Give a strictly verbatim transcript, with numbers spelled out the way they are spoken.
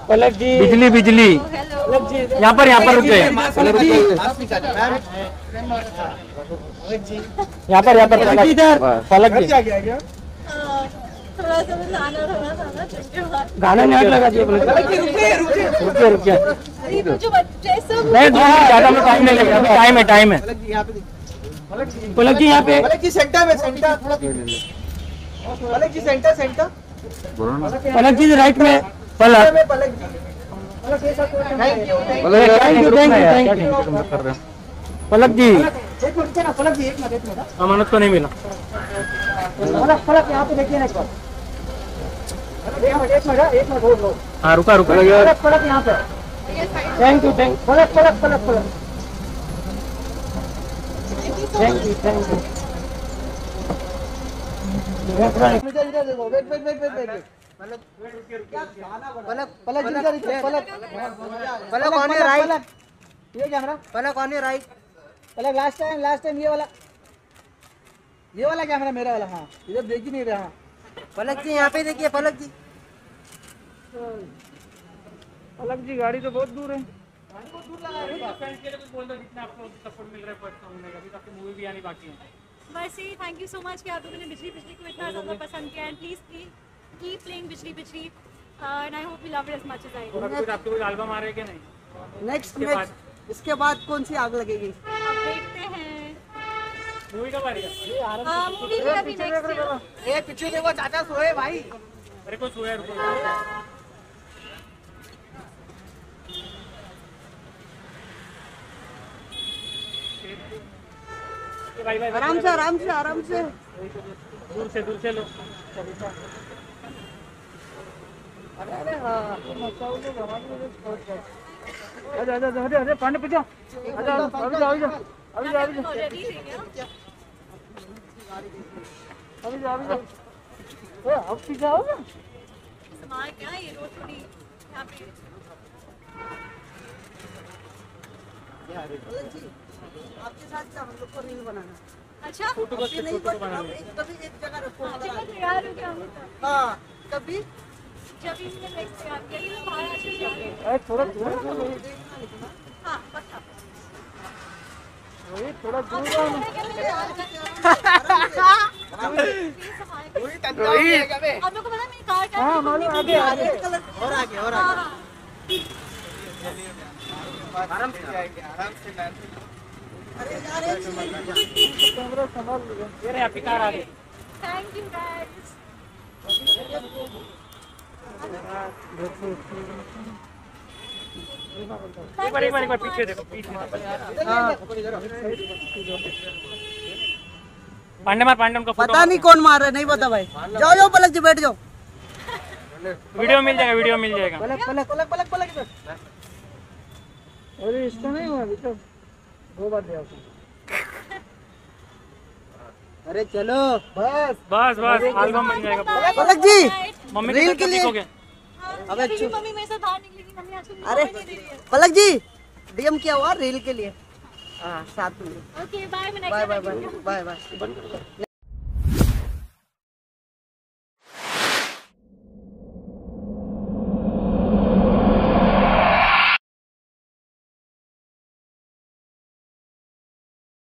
पलक जी बिजली बिजली यहाँ पर यहाँ पर रुके यहाँ पर यहाँ पर पलक इधर पलक जी गाना नहीं लगा दिया रुकिए रुकिए नहीं ज्यादा में टाइम नहीं लगेगा टाइम है टाइम है पलक जी यहाँ पे पलक जी सेंटर में centre Palak ji centre centre Palak ji right में Palak Palak ji thank you thank you thank you thank you Palak ji एक मिनट ना पलक जी एक मिनट एक मिनट अमानत तो नहीं मिला पलक पलक यहाँ पे देखिए ना एक बार एक मिनट एक मिनट एक मिनट होल्ड लो हाँ रुका रुका पलक पलक यहाँ पे thank you thank Palak Palak Palak Palak thank you thank you इधर इधर देखो wait wait wait wait wait Palak Palak इधर इधर Palak Palak on your right ये camera Palak on your right Palak last time last time ये वाला ये वाला कैमरा मेरा वाला हाँ इधर देख ही नहीं रहा पलक जी यहाँ पे देखिए पलक जी पलक जी गाड़ी तो बहुत दूर है बस ही थैंक यू सो मच कि आप लोगों ने बिजली बिजली को इतना ज़्यादा पसंद किया and please please keep playing Bijli Bijli and I hope you love it as much as I do. आपके कोई एल्बम आ रहे हैं कि नहीं? नेक्स्ट नेक्स्ट इसके बाद कौन सी आग लगेगी अब देखते हैं मूवी कब आ रही है? मूवी भी अभी नेक्स्ट ए पीछे देखो चाचा सोए भाई अरे कोई सोया रुको भाई भाई आराम से आराम से आराम से दूर से दूर से लो अरे अरे हाँ अरे अरे अरे अरे पानी पीछे अरे अभी जाओ अभी जाओ अभी जाओ अभी जाओ ऑलरेडी थे क्या अभी जाओ अभी जाओ ओ अब पीछे आओ ना सामान क्या ये रोड थोड़ी यहाँ पे आपके साथ क्या हम लोग को रील बनाना अच्छा फोटो बस नहीं फोटो बना हम एक कभी एक जगह रखो चलो तैयार हो गया हम हाँ कभी जब भी मैंने नेक्स्ट तैयार किया ये बाहर आ चुके हैं अरे थोड़ा दूर हाँ पक्का वही थोड़ा दूर आप लोग को पता है मेरी कार क्या हाँ मालूम आगे आगे और आगे और हाँ आगे हाँ आराम से आएंगे आराम से अरे यार कैमरा संभाल लो ये रे आपकी कार आ गई थैंक यू गाइस एक बार एक बार एक बार पीछे देखो पीछे पांडे मार पांडे उनका फोटो पता नहीं कौन मार रहा है नहीं पता भाई जाओ जाओ पलक जी बैठ जाओ वीडियो मिल जाएगा वीडियो मिल जाएगा पलक पलक पलक पलक पलक इधर अरे इसको नहीं हुआ अभी तो दो बार दिया उसने अरे चलो बस बस बस एल्बम बन जाएगा पलक जी मम्मी रील के लिए लिखोगे अबे मेरी चुप मम्मी मेरे साथ बाहर निकलेगी मम्मी आजकल अरे नहीं दे रही है पलक जी डीएम किया हुआ रील के लिए हाँ साथ में ओके बाय मैं bye bye next bye bye bye